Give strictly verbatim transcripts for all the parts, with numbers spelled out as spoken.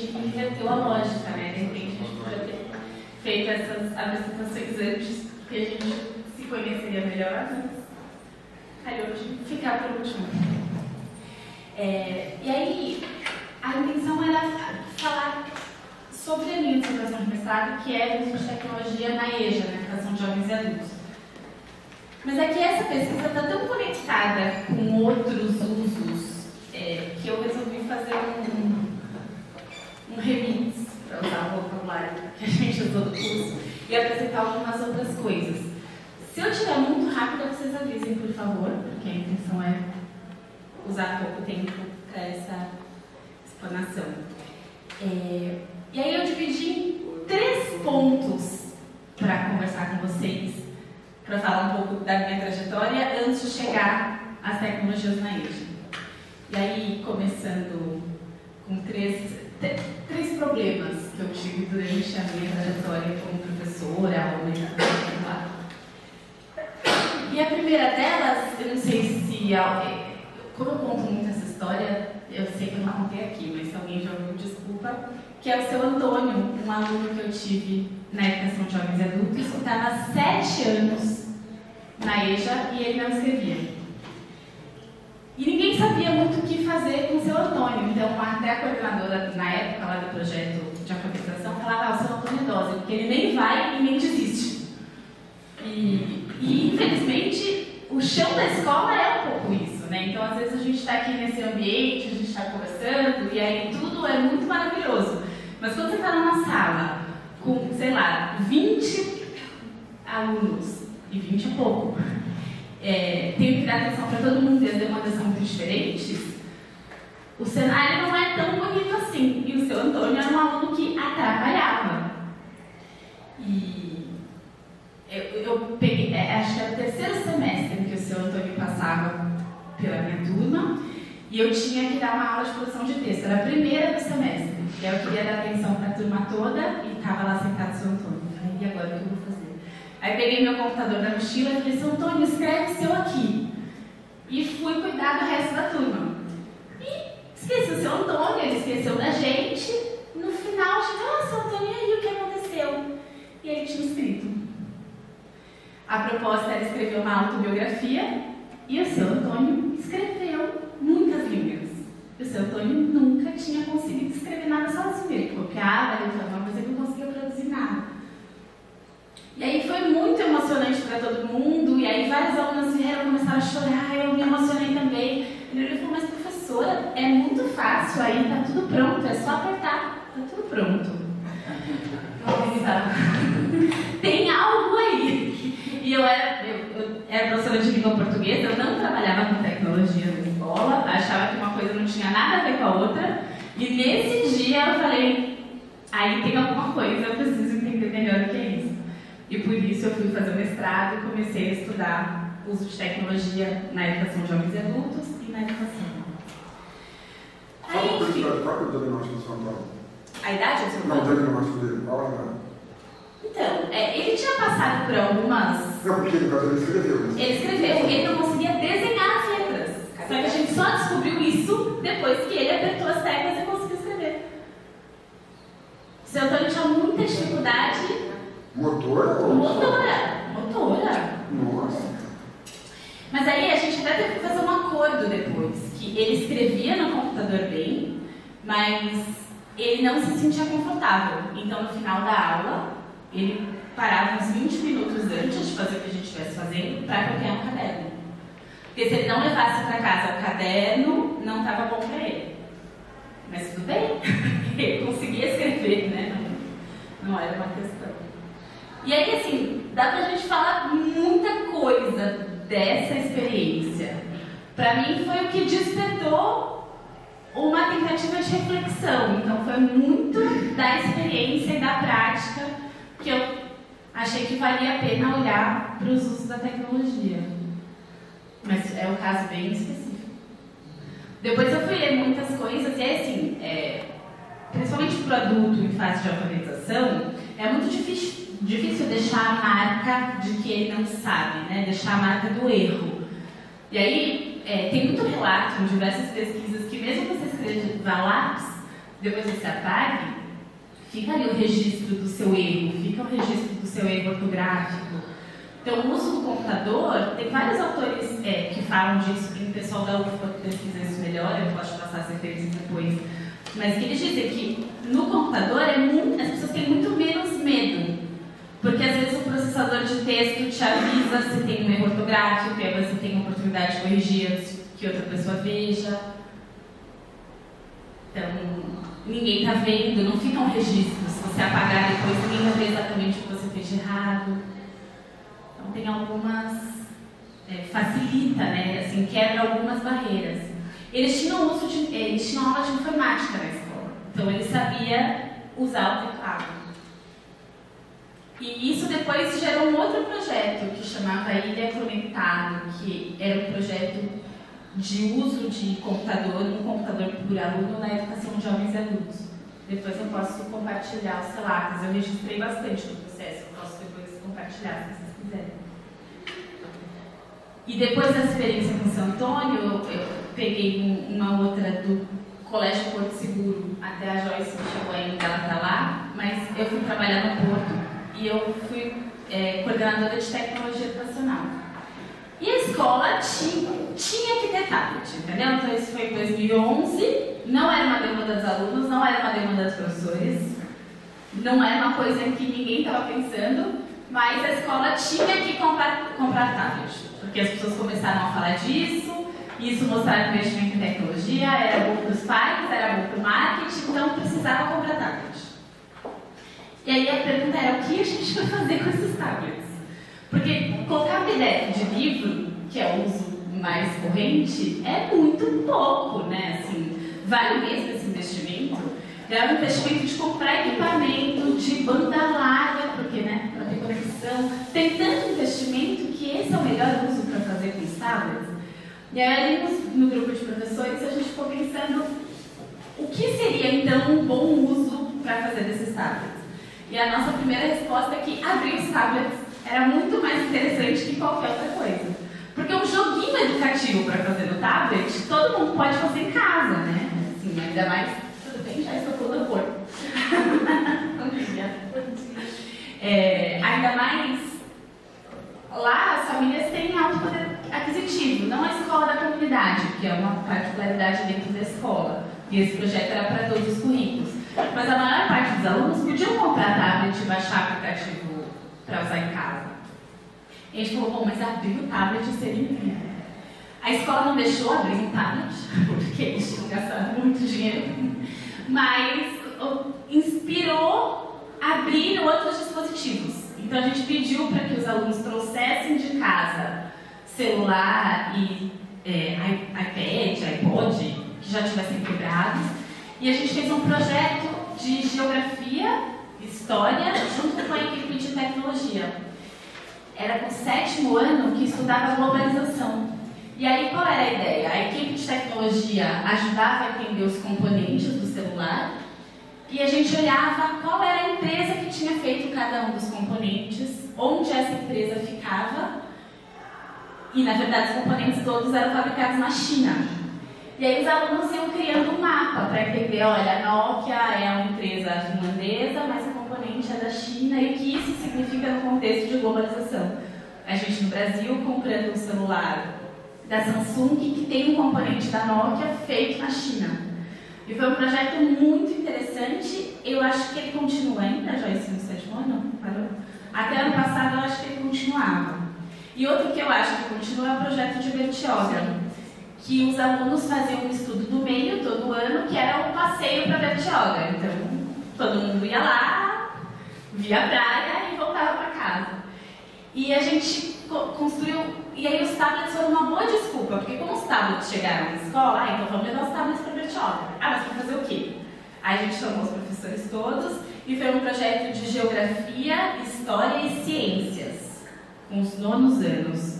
gente inverteu a lógica, né? De repente a gente podia ter feito essas apresentações antes, porque a gente se conheceria melhor, mas calhou de ficar por último. É, e aí, a intenção era falar sobre a minha dissertação de mestrado, que é o uso de tecnologia na EJA, na Educação de Jovens e Adultos. Mas é que essa pesquisa está tão conectada com outros usos é, que eu resolvi fazer um, um remix, para usar o vocabulário que a gente usou do curso, e apresentar algumas outras coisas. Se eu tiver muito rápido, vocês avisem, por favor, porque a intenção é usar pouco tempo para essa explanação. É, e aí eu dividi em três pontos para conversar com vocês, para falar um pouco da minha trajetória antes de chegar às tecnologias na EJA. E aí, começando com três, três problemas que eu tive durante a minha trajetória como professora, ou orientadora. E a primeira delas, eu não sei se... Como eu conto muito essa história, eu sei que eu não contei aqui, mas se alguém já ouviu, desculpa, que é o seu Antônio, um aluno que eu tive na Educação de Jovens e Adultos, que estava há sete anos na EJA e ele não escrevia. E ninguém sabia muito o que fazer com o seu Antônio, então até a coordenadora, na época lá do projeto de alfabetização, falava, ah, o seu Antônio é idoso, porque ele nem vai e nem desiste. E, e infelizmente, o chão da escola é um pouco isso, né? Então, às vezes a gente está aqui nesse ambiente, a gente está conversando, e aí tudo é muito maravilhoso. Mas quando você está numa sala com, sei lá, vinte alunos, e vinte é pouco, é, tenho que dar atenção para todo mundo e as demandas são muito diferentes, o cenário não é tão bonito assim. E o seu Antônio era um aluno que atrapalhava. E eu, eu peguei, é, acho que era o terceiro semestre em que o seu Antônio passava pela minha turma, e eu tinha que dar uma aula de produção de texto. Era a primeira do semestre. E eu queria dar atenção para a turma toda e estava lá sentado o seu Antônio. Eu falei, e agora o que eu vou fazer? Aí peguei meu computador na mochila e falei, seu Antônio, escreve seu aqui. E fui cuidar do resto da turma. E esqueci o seu Antônio, ele esqueceu da gente. No final, eu disse, ah, seu Antônio, e aí o que aconteceu? E ele tinha escrito. A proposta era escrever uma autobiografia e o seu Antônio escreveu muitas linhas. E o seu Antônio nunca tinha conseguido escrever nada sozinho. Ele copiava, ele falava, mas ele não conseguia produzir nada. E aí foi muito emocionante para todo mundo, e aí vários alunos vieram começar a chorar, eu me emocionei também. E ele falou, mas professora, é muito fácil aí, tá tudo pronto, é só apertar, tá tudo pronto. Tem algo aí. E eu era, eu, eu era professora de língua portuguesa, eu não trabalhava com tecnologia na escola, achava que uma coisa não tinha nada a ver com a outra, e nesse dia eu falei, aí tem alguma coisa, eu preciso entender melhor o que é isso. E por isso eu fui fazer o mestrado e comecei a estudar o uso de tecnologia na educação de jovens e adultos e na educação. Aí, Fala enfim, qual é o diagnóstico do seu Antônio? A idade do seu Não, o Antônio? diagnóstico dele, qual é a idade? Então, é, ele tinha passado por algumas... Não, porque no caso ele escreveu. Né? Ele escreveu, ele não conseguia desenhar as letras. Só que a gente só descobriu isso depois que ele apertou as teclas e conseguiu escrever. O seu Antônio tinha muita dificuldade... Motora? Ou Motora, motora. Nossa. Mas aí a gente até teve que fazer um acordo depois, que ele escrevia no computador bem, mas ele não se sentia confortável. Então no final da aula, ele parava uns vinte minutos antes de fazer o que a gente estivesse fazendo para copiar um caderno. Porque se ele não levasse para casa o caderno, não estava bom para ele. Mas tudo bem, ele conseguia escrever, né? Não, não era uma questão. E aí, assim, dá pra gente falar muita coisa dessa experiência. Pra mim, foi o que despertou uma tentativa de reflexão. Então, foi muito da experiência e da prática que eu achei que valia a pena olhar para os usos da tecnologia. Mas é um caso bem específico. Depois eu fui ler muitas coisas, e assim, é, principalmente para o adulto em fase de alfabetização, é muito difícil. Difícil deixar a marca de que ele não sabe, né? Deixar a marca do erro. E aí, é, tem muito relato em diversas pesquisas que mesmo que você escreva lápis, depois você apague, fica ali o registro do seu erro, fica o registro do seu erro ortográfico. Então, o uso do computador, tem vários autores é, que falam disso, que o pessoal da U F pode pesquisar isso melhor, eu posso passar as referências depois. Mas que eles dizem que no computador é muito, as pessoas têm muito menos medo. Porque às vezes o processador de texto te avisa se tem um erro ortográfico, e aí você tem a oportunidade de corrigir antes que outra pessoa veja. Então, ninguém está vendo, não fica um registro. Se você apagar depois, ninguém vai ver exatamente o que você fez de errado. Então, tem algumas... É, facilita, né? Assim, quebra algumas barreiras. Eles tinham, uso de, eles tinham aula de informática na escola. Então, ele sabia usar o teclado. E isso depois gerou um outro projeto que chamava Ilha Conectado, que era um projeto de uso de computador, um computador por aluno na educação de jovens e adultos. Depois eu posso compartilhar os relatos, eu registrei bastante do processo, eu posso depois compartilhar se vocês quiserem. E depois da experiência com São Antônio, eu, eu peguei uma outra do Colégio Porto Seguro, até a Joyce chegou ainda, ela está lá, mas eu fui trabalhar no Porto. E eu fui é, coordenadora de tecnologia educacional. E a escola tinha, tinha que ter tablet, entendeu? Então isso foi em dois mil e onze, não era uma demanda dos alunos, não era uma demanda dos professores, não era uma coisa que ninguém estava pensando, mas a escola tinha que comprar, comprar tablet, porque as pessoas começaram a falar disso, isso mostrava investimento em tecnologia, era bom para os pais, era bom para o marketing, então precisava comprar tablet. E aí a pergunta era, o que a gente vai fazer com esses tablets? Porque colocar P D F de livro, que é o uso mais corrente, é muito pouco, né? Assim, vale mesmo esse investimento? É um investimento de comprar equipamento, de banda larga, porque, né, para ter conexão. Tem tanto investimento que esse é o melhor uso para fazer com os tablets. E aí, no, no grupo de professores, a gente ficou pensando o que seria, então, um bom uso para fazer desses tablets. E a nossa primeira resposta é que abrir os tablets era muito mais interessante que qualquer outra coisa. Porque um joguinho educativo para fazer no tablet, todo mundo pode fazer em casa, né? Assim, ainda mais, tudo bem, já estou pulando corpo. é, ainda mais, lá as famílias têm alto poder aquisitivo, não a escola da comunidade, que é uma particularidade dentro da escola. E esse projeto era para todos os currículos. Mas a maior parte dos alunos podiam comprar tablet e baixar aplicativo para usar em casa. E a gente falou, bom, mas abrir o tablet seria incrível. A escola não deixou abrir um tablet, porque eles tinham gastado muito dinheiro, mas inspirou a abrir outros dispositivos. Então a gente pediu para que os alunos trouxessem de casa celular e é, iPad, iPod, que já tivessem quebrados. E a gente fez um projeto de geografia, história, junto com a equipe de tecnologia. Era com o sétimo ano que estudava globalização. E aí qual era a ideia? A equipe de tecnologia ajudava a entender os componentes do celular e a gente olhava qual era a empresa que tinha feito cada um dos componentes, onde essa empresa ficava, e na verdade os componentes todos eram fabricados na China. E aí os alunos iam criando um mapa para entender, olha, a Nokia é uma empresa finlandesa, mas o componente é da China, e o que isso significa no contexto de globalização. A gente no Brasil comprando um celular da Samsung que tem um componente da Nokia feito na China. E foi um projeto muito interessante, eu acho que ele continua ainda, Joyce, no sétimo ano? Parou? Até ano passado eu acho que ele continuava. E outro que eu acho que continua é o projeto de Bertioga, que os alunos faziam um estudo do meio todo ano, que era o passeio para Bertioga. Então, todo mundo ia lá, via a praia e voltava para casa. E a gente construiu, e aí os tablets foram uma boa desculpa, porque como os tablets chegaram na escola, ah, então vamos levar os tablets para Bertioga. Ah, mas para fazer o quê? Aí a gente chamou os professores todos e foi um projeto de geografia, história e ciências, com os nonos anos.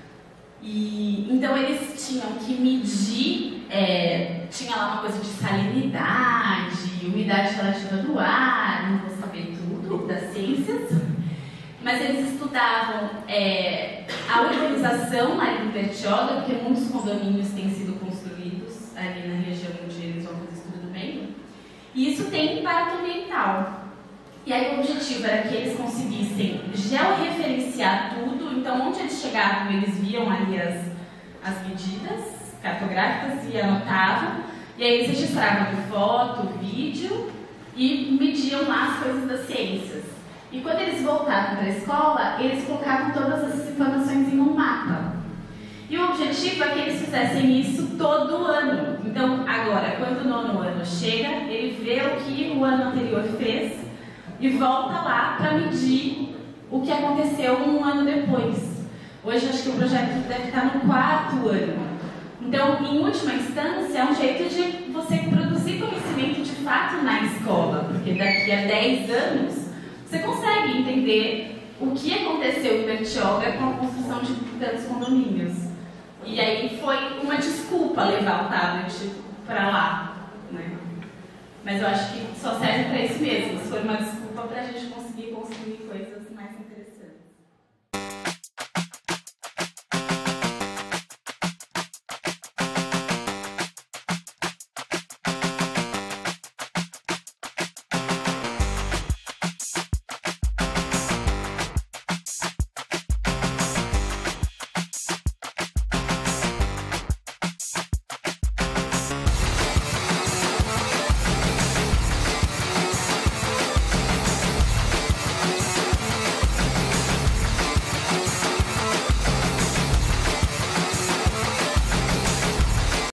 E, então eles tinham que medir, é, tinha lá uma coisa de salinidade, umidade relativa do ar, não vou saber tudo das ciências, mas eles estudavam é, a urbanização ali em Bertioga, porque muitos condomínios têm sido construídos ali na região onde eles vão fazer estudo do meio, e tem impacto ambiental. E aí o objetivo era que eles conseguissem georreferenciar tudo, então onde eles chegavam, eles viam ali as, as medidas cartográficas e anotavam, e aí eles registravam foto, vídeo e mediam lá as coisas das ciências. E quando eles voltavam para a escola, eles colocavam todas essas informações em um mapa. E o objetivo é que eles fizessem isso todo ano. Então, agora, quando o nono ano chega, ele vê o que o ano anterior fez e volta lá para medir o que aconteceu um ano depois. Hoje, acho que o projeto deve estar no quarto ano. Então, em última instância, é um jeito de você produzir conhecimento de fato na escola, porque daqui a dez anos você consegue entender o que aconteceu em Bertioga com a construção de tantos condomínios. E aí foi uma desculpa levar o tablet para lá, né? Mas eu acho que só serve para isso mesmo. Foi uma desculpa para a gente conseguir construir coisas